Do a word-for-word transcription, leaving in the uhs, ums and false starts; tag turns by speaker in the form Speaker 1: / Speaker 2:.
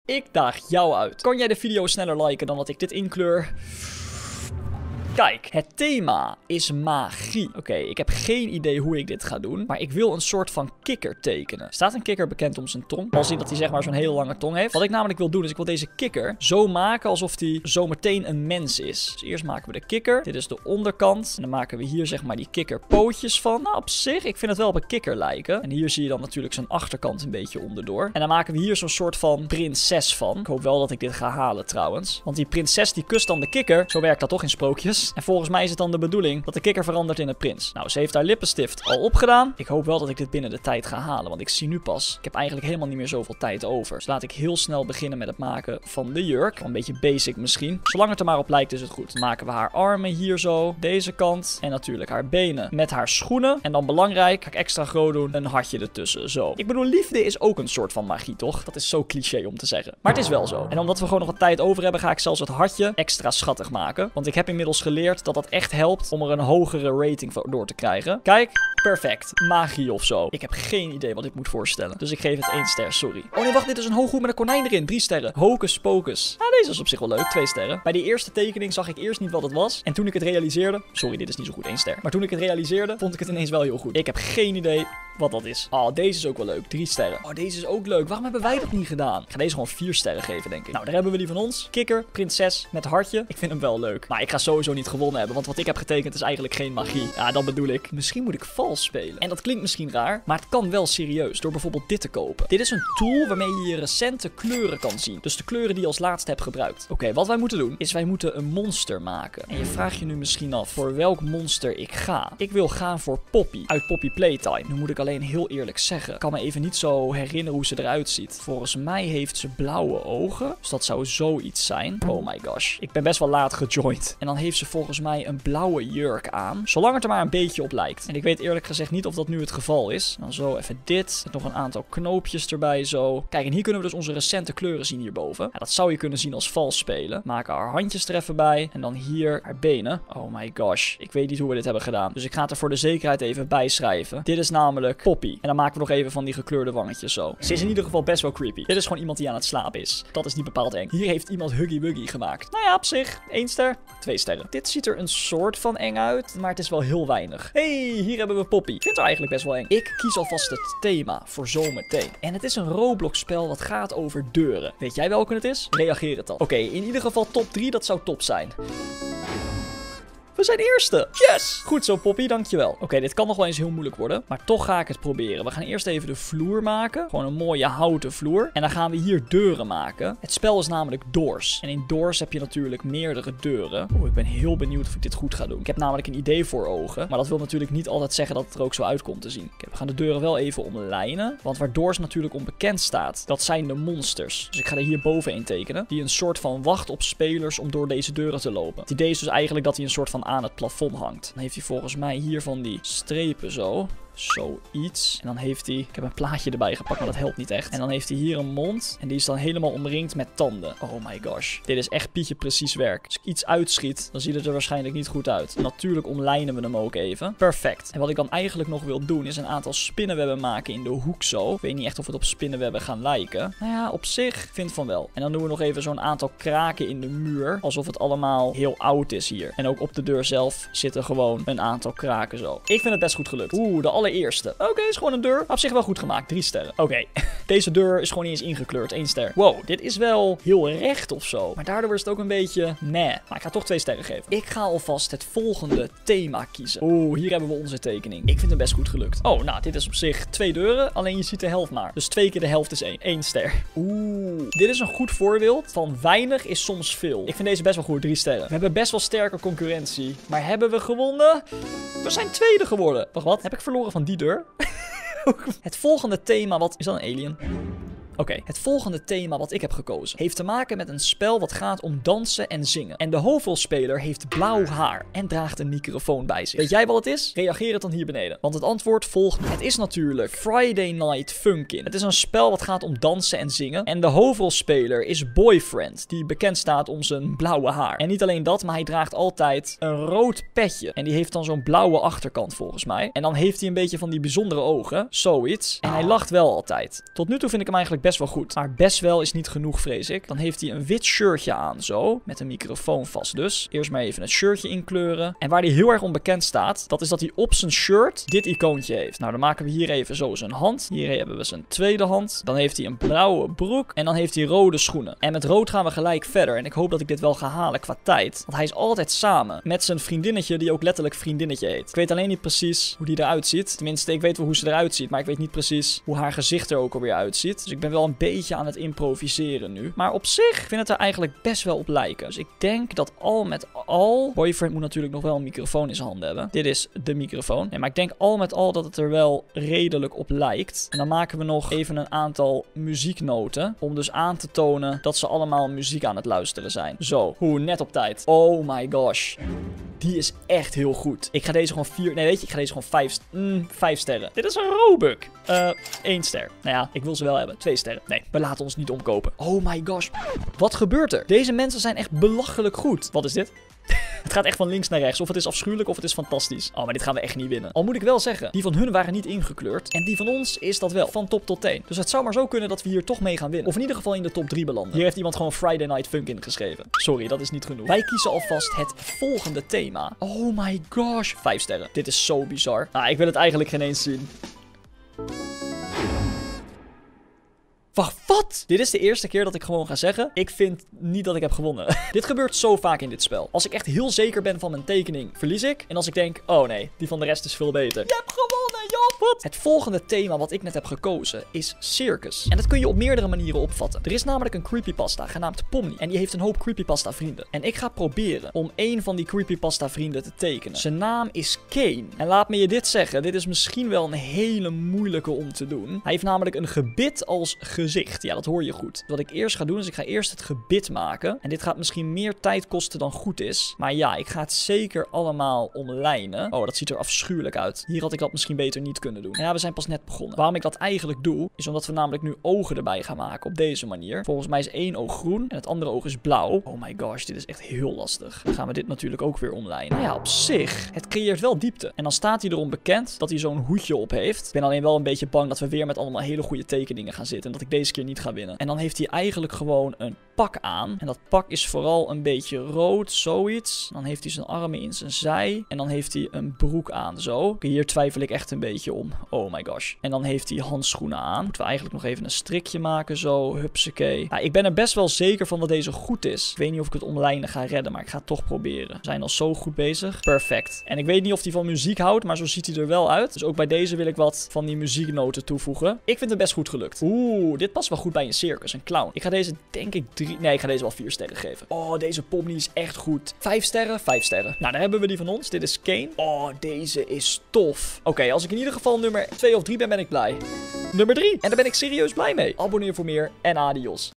Speaker 1: Ik daag jou uit. Kan jij de video sneller liken dan dat ik dit inkleur? Kijk, het thema is magie. Oké, okay, ik heb geen idee hoe ik dit ga doen. Maar ik wil een soort van kikker tekenen. Staat een kikker bekend om zijn tong? Al zien dat hij zeg maar zo'n hele lange tong heeft. Wat ik namelijk wil doen is ik wil deze kikker zo maken alsof hij zometeen een mens is. Dus eerst maken we de kikker. Dit is de onderkant. En dan maken we hier zeg maar die kikkerpootjes van. Nou, op zich, ik vind het wel op een kikker lijken. En hier zie je dan natuurlijk zijn achterkant een beetje onderdoor. En dan maken we hier zo'n soort van prinses van. Ik hoop wel dat ik dit ga halen trouwens. Want die prinses die kust dan de kikker. Zo werkt dat toch in sprookjes. En volgens mij is het dan de bedoeling dat de kikker verandert in een prins. Nou, ze heeft haar lippenstift al opgedaan. Ik hoop wel dat ik dit binnen de tijd ga halen. Want ik zie nu pas, ik heb eigenlijk helemaal niet meer zoveel tijd over. Dus laat ik heel snel beginnen met het maken van de jurk. Een beetje basic misschien. Zolang het er maar op lijkt is het goed. Dan maken we haar armen hier zo. Deze kant. En natuurlijk haar benen met haar schoenen. En dan belangrijk, ga ik extra groot doen, een hartje ertussen. Zo. Ik bedoel, liefde is ook een soort van magie, toch? Dat is zo cliché om te zeggen. Maar het is wel zo. En omdat we gewoon nog wat tijd over hebben, ga ik zelfs het hartje extra schattig maken. Want ik heb inmiddels geleerd dat dat echt helpt om er een hogere rating door te krijgen. Kijk, perfect. Magie of zo. Ik heb geen idee wat ik moet voorstellen. Dus ik geef het één ster, sorry. Oh nee, wacht, dit is een hooghoed met een konijn erin. Drie sterren. Hocus pocus. Ah, deze is op zich wel leuk. Twee sterren. Bij die eerste tekening zag ik eerst niet wat het was. En toen ik het realiseerde... Sorry, dit is niet zo goed. één ster. Maar toen ik het realiseerde, vond ik het ineens wel heel goed. Ik heb geen idee wat dat is. Oh, deze is ook wel leuk. Drie sterren. Oh, deze is ook leuk. Waarom hebben wij dat niet gedaan? Ik ga deze gewoon vier sterren geven, denk ik. Nou, daar hebben we die van ons. Kikker, prinses met hartje. Ik vind hem wel leuk. Maar ik ga sowieso niet gewonnen hebben, want wat ik heb getekend is eigenlijk geen magie. Ja, dat bedoel ik. Misschien moet ik vals spelen. En dat klinkt misschien raar, maar het kan wel serieus door bijvoorbeeld dit te kopen. Dit is een tool waarmee je je recente kleuren kan zien. Dus de kleuren die je als laatste hebt gebruikt. Oké, okay, wat wij moeten doen is wij moeten een monster maken. En je vraagt je nu misschien af voor welk monster ik ga. Ik wil gaan voor Poppy uit Poppy Playtime. Nu moet ik alleen heel eerlijk zeggen. Ik kan me even niet zo herinneren hoe ze eruit ziet. Volgens mij heeft ze blauwe ogen. Dus dat zou zoiets zijn. Oh my gosh. Ik ben best wel laat gejoind. En dan heeft ze volgens mij een blauwe jurk aan. Zolang het er maar een beetje op lijkt. En ik weet eerlijk gezegd niet of dat nu het geval is. Dan zo even dit. Met nog een aantal knoopjes erbij zo. Kijk, en hier kunnen we dus onze recente kleuren zien hierboven. Ja, dat zou je kunnen zien als vals spelen. Maken haar handjes er even bij. En dan hier haar benen. Oh my gosh. Ik weet niet hoe we dit hebben gedaan. Dus ik ga het er voor de zekerheid even bij schrijven. Dit is namelijk Poppy. En dan maken we nog even van die gekleurde wangetjes zo. Ze is in ieder geval best wel creepy. Dit is gewoon iemand die aan het slapen is. Dat is niet bepaald eng. Hier heeft iemand Huggy Wuggy gemaakt. Nou ja, op zich. één ster. Twee sterren. Dit ziet er een soort van eng uit. Maar het is wel heel weinig. Hey, hier hebben we Poppy. Ik vind haar eigenlijk best wel eng. Ik kies alvast het thema voor zometeen. En het is een Roblox spel wat gaat over deuren. Weet jij welke het is? Reageer het dan. Oké, okay, in ieder geval top drie. Dat zou top zijn. We zijn eerste. Yes! Goed zo, Poppy. Dankjewel. Oké, okay, dit kan nog wel eens heel moeilijk worden. Maar toch ga ik het proberen. We gaan eerst even de vloer maken. Gewoon een mooie houten vloer. En dan gaan we hier deuren maken. Het spel is namelijk Doors. En in Doors heb je natuurlijk meerdere deuren. Oh, ik ben heel benieuwd of ik dit goed ga doen. Ik heb namelijk een idee voor ogen. Maar dat wil natuurlijk niet altijd zeggen dat het er ook zo uit komt te zien. Okay, we gaan de deuren wel even omlijnen. Want waar Doors natuurlijk onbekend staat, dat zijn de monsters. Dus ik ga er hier bovenin tekenen. Die een soort van wacht op spelers om door deze deuren te lopen. Het idee is dus eigenlijk dat hij een soort van aan het plafond hangt. Dan heeft hij volgens mij hier van die strepen zo. Zoiets. En dan heeft hij... Ik heb een plaatje erbij gepakt, maar dat helpt niet echt. En dan heeft hij hier een mond. En die is dan helemaal omringd met tanden. Oh my gosh. Dit is echt Pietje precies werk. Als ik iets uitschiet, dan ziet het er waarschijnlijk niet goed uit. Natuurlijk omlijnen we hem ook even. Perfect. En wat ik dan eigenlijk nog wil doen, is een aantal spinnenwebben maken in de hoek zo. Ik weet niet echt of het op spinnenwebben gaan lijken. Nou ja, op zich vind van wel. En dan doen we nog even zo'n aantal kraken in de muur. Alsof het allemaal heel oud is hier. En ook op de deur zelf zitten gewoon een aantal kraken zo. Ik vind het best goed gelukt. Oeh, de allereerste. Oké, okay, is gewoon een deur. Op zich wel goed gemaakt. Drie sterren. Oké. Okay. Deze deur is gewoon niet eens ingekleurd. Eén ster. Wow, dit is wel heel recht of zo. Maar daardoor is het ook een beetje meh. Maar ik ga toch twee sterren geven. Ik ga alvast het volgende thema kiezen. Oeh, hier hebben we onze tekening. Ik vind het best goed gelukt. Oh, nou, dit is op zich twee deuren. Alleen je ziet de helft maar. Dus twee keer de helft is één. Eén ster. Oeh. Dit is een goed voorbeeld van weinig is soms veel. Ik vind deze best wel goed. Drie sterren. We hebben best wel sterke concurrentie. Maar hebben we gewonnen? We zijn tweede geworden. Wacht, wat? Heb ik verloren van die deur? Het volgende thema, wat... Is dat een alien? Oké, okay, het volgende thema wat ik heb gekozen heeft te maken met een spel wat gaat om dansen en zingen. En de hoofdrolspeler heeft blauw haar en draagt een microfoon bij zich. Weet jij wat het is? Reageer het dan hier beneden. Want het antwoord volgt. Het is natuurlijk Friday Night Funkin'. Het is een spel wat gaat om dansen en zingen. En de hoofdrolspeler is Boyfriend, die bekend staat om zijn blauwe haar. En niet alleen dat, maar hij draagt altijd een rood petje. En die heeft dan zo'n blauwe achterkant volgens mij. En dan heeft hij een beetje van die bijzondere ogen. Zoiets. En hij lacht wel altijd. Tot nu toe vind ik hem eigenlijk best best wel goed. Maar best wel is niet genoeg, vrees ik. Dan heeft hij een wit shirtje aan, zo. Met een microfoon vast dus. Eerst maar even het shirtje inkleuren. En waar hij heel erg onbekend staat, dat is dat hij op zijn shirt dit icoontje heeft. Nou, dan maken we hier even zo zijn hand. Hier hebben we zijn tweede hand. Dan heeft hij een blauwe broek. En dan heeft hij rode schoenen. En met rood gaan we gelijk verder. En ik hoop dat ik dit wel ga halen qua tijd. Want hij is altijd samen met zijn vriendinnetje, die ook letterlijk vriendinnetje heet. Ik weet alleen niet precies hoe die eruit ziet. Tenminste, ik weet wel hoe ze eruit ziet. Maar ik weet niet precies hoe haar gezicht er ook alweer uitziet. Dus ik ben wel een beetje aan het improviseren nu. Maar op zich vind ik het er eigenlijk best wel op lijken. Dus ik denk dat al met al... Boyfriend moet natuurlijk nog wel een microfoon in zijn handen hebben. Dit is de microfoon. Nee, maar ik denk al met al dat het er wel redelijk op lijkt. En dan maken we nog even een aantal muzieknoten. Om dus aan te tonen dat ze allemaal muziek aan het luisteren zijn. Zo, hoe net op tijd. Oh my gosh. Die is echt heel goed. Ik ga deze gewoon vier... Nee, weet je, ik ga deze gewoon vijf... Mm, vijf sterren. Dit is een Robux. Uh, één ster. Nou ja, ik wil ze wel hebben. Twee sterren. Nee, we laten ons niet omkopen. Oh my gosh. Wat gebeurt er? Deze mensen zijn echt belachelijk goed. Wat is dit? Het gaat echt van links naar rechts. Of het is afschuwelijk of het is fantastisch. Oh, maar dit gaan we echt niet winnen. Al moet ik wel zeggen, die van hun waren niet ingekleurd. En die van ons is dat wel. Van top tot teen. Dus het zou maar zo kunnen dat we hier toch mee gaan winnen. Of in ieder geval in de top drie belanden. Hier heeft iemand gewoon Friday Night Funk ingeschreven. Sorry, dat is niet genoeg. Wij kiezen alvast het volgende thema. Oh my gosh. Vijf sterren. Dit is zo bizar. Ah, ik wil het eigenlijk geen eens zien. Wacht, wat? Dit is de eerste keer dat ik gewoon ga zeggen, ik vind niet dat ik heb gewonnen. Dit gebeurt zo vaak in dit spel. Als ik echt heel zeker ben van mijn tekening, verlies ik. En als ik denk, oh nee, die van de rest is veel beter. Je hebt gewonnen, joh! Wat? Het volgende thema wat ik net heb gekozen is circus. En dat kun je op meerdere manieren opvatten. Er is namelijk een creepypasta genaamd Pomni. En die heeft een hoop creepypasta vrienden. En ik ga proberen om één van die creepypasta vrienden te tekenen. Zijn naam is Kane. En laat me je dit zeggen, dit is misschien wel een hele moeilijke om te doen. Hij heeft namelijk een gebit als gezicht. Ja, dat hoor je goed. Wat ik eerst ga doen is ik ga eerst het gebit maken. En dit gaat misschien meer tijd kosten dan goed is. Maar ja, ik ga het zeker allemaal omlijnen. Oh, dat ziet er afschuwelijk uit. Hier had ik dat misschien beter niet kunnen doen. Maar ja, we zijn pas net begonnen. Waarom ik dat eigenlijk doe, is omdat we namelijk nu ogen erbij gaan maken op deze manier. Volgens mij is één oog groen en het andere oog is blauw. Oh my gosh, dit is echt heel lastig. Dan gaan we dit natuurlijk ook weer omlijnen. Nou ja, op zich, het creëert wel diepte. En dan staat hij erom bekend dat hij zo'n hoedje op heeft. Ik ben alleen wel een beetje bang dat we weer met allemaal hele goede tekeningen gaan zitten. En dat ik deze keer niet ga winnen. En dan heeft hij eigenlijk gewoon een pak aan. En dat pak is vooral een beetje rood, zoiets. Dan heeft hij zijn armen in zijn zij. En dan heeft hij een broek aan, zo. Hier twijfel ik echt een beetje om. Oh my gosh. En dan heeft hij handschoenen aan. Moeten we eigenlijk nog even een strikje maken, zo. Hupsakee. Ja, ik ben er best wel zeker van dat deze goed is. Ik weet niet of ik het omlijnen ga redden, maar ik ga het toch proberen. We zijn al zo goed bezig. Perfect. En ik weet niet of hij van muziek houdt, maar zo ziet hij er wel uit. Dus ook bij deze wil ik wat van die muzieknoten toevoegen. Ik vind het best goed gelukt. Oeh, dit past wel goed bij een circus, een clown. Ik ga deze denk ik drie... Nee, ik ga deze wel vier sterren geven. Oh, deze Pomni is echt goed. Vijf sterren, vijf sterren. Nou, daar hebben we die van ons. Dit is Kane. Oh, deze is tof. Oké, okay, als ik in ieder geval nummer twee of drie ben, ben ik blij. Nummer drie. En daar ben ik serieus blij mee. Abonneer voor meer en adios.